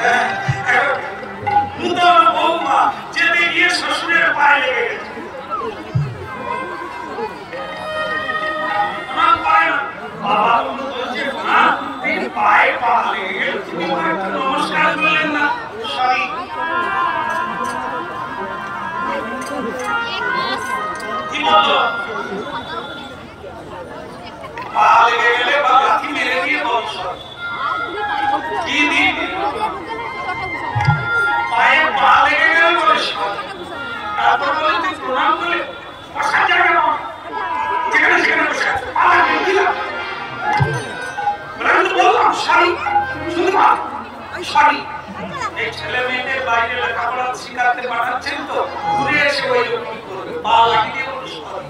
নূতন বৌমা যেতে গিয়ে শ্বশুরের পায়ে লেগে গেছে। আমার পায়ে বাবা বলছে মা এই পায়ে পা লেগে গেল, তুমি একটু নমস্কার করলেন না। সরি, কি বললো? পা লেগে গেলে বা লাথি মেরে দিয়ে বল সরি। কি দিন পায়ে পা লেগে গেলে বলে সরি, তারপর বলে তুই প্রণাম করলে বসার জায়গা নয়, যেখানে সেখানে বসে পা লাগিয়ে দিলাম। আমি তো বললাম সরি, শুনতে পা সরি। এই ছেলে মেয়েদের বাইরে লেখাপড়া শিখাতে পাঠাচ্ছেন তো, ঘুরে এসে ওই রকমই করবে, পা লাগিয়ে বলে সরি।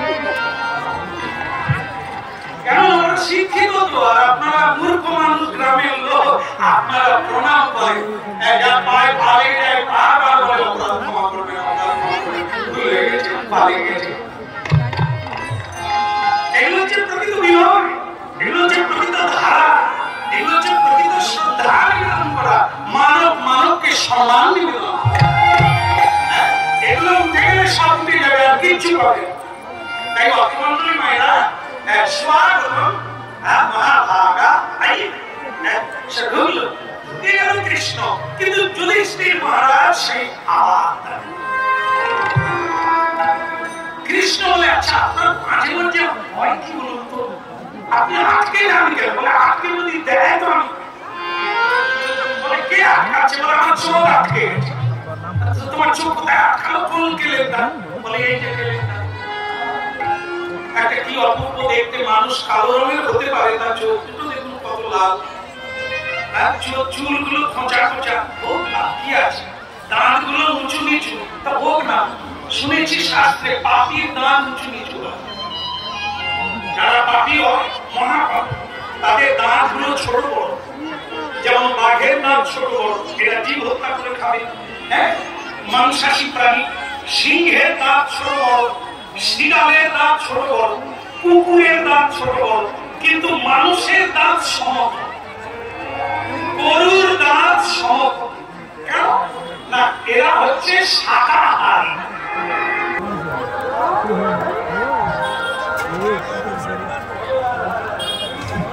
কেন আমরা শিক্ষিত তো, আর আপনারা মূর্খ মানুষ, গ্রামের লোক, আপনারা প্রণাম করেন। যার পায়ে পা লেগে যায় বারবার বলে অপরাধ ক্ষমা করবেন, অপরাধ ক্ষমা করবেন, ভুল হয়ে গেছে, পা লেগে গেছে। এগুলো হচ্ছে প্রকৃত বিনয়, এগুলো হচ্ছে প্রকৃত ধারা, এগুলো হচ্ছে প্রকৃত শ্রদ্ধা নিবেদন করা, মানব মানবকে সম্মান নিবেদন। এগুলো উঠে গেলে সব উঠে যাবে, আর কিচ্ছু পাবে। তাই অতিমন্ডলী মায়েরা স্বাগতম মহাভাগা কৃষ্ণ, কিন্তু যুধিষ্ঠির মহারাজ সেই আওয়াজ কৃষ্ণ বলে আচ্ছা আপনার মাঝে মাঝে ভয় কি বলুন তো, আপনি আটকে যান কেন? বলে আটকে যদি দেয় তো আমি বলে কে আটকাচ্ছে? বলে আমার চোখ আটকে গেছে। তোমার চোখ কোথায় আটকালো? কোন গেলেন না? বলে এই যে গেলেন না। একটা কি অপূর্ব দেখতে মানুষ, কালো রঙের হতে পারে, তার চোখ দুটো দেখুন কত লাল, চুলগুলো খোঁচা খোঁচা, হোক না কি আছে, দাঁতগুলো উঁচু নিচু, তা হোক না। শুনেছি শাস্ত্রে পাপীর দাঁত উঁচু নিচু হয়, যারা পাপী হয় মহাপাপী তাদের দাঁতগুলো ছোট বড়, যেমন বাঘের দাঁত ছোট বড়, এটা জীব হত্যা করে খাবে। হ্যাঁ, মাংসাশী প্রাণী। সিংহের দাঁত ছোট বড়, শিয়ালের দাঁত ছোট বড়, কুকুরের দাঁত ছোট বড়, কিন্তু মানুষের দাঁত সমতল, গরুর দাঁত সমতল। কেন না? এরা হচ্ছে শাকাহারী।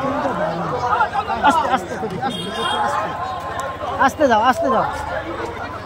আস্তে আস্তে আস্তে যাও, আস্তে যাও।